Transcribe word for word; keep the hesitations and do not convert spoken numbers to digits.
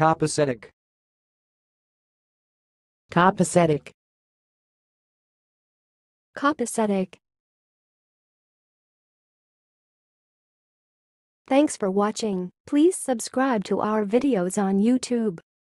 copesetic, copesetic, copesetic. Thanks for watching. Please subscribe to our videos on YouTube.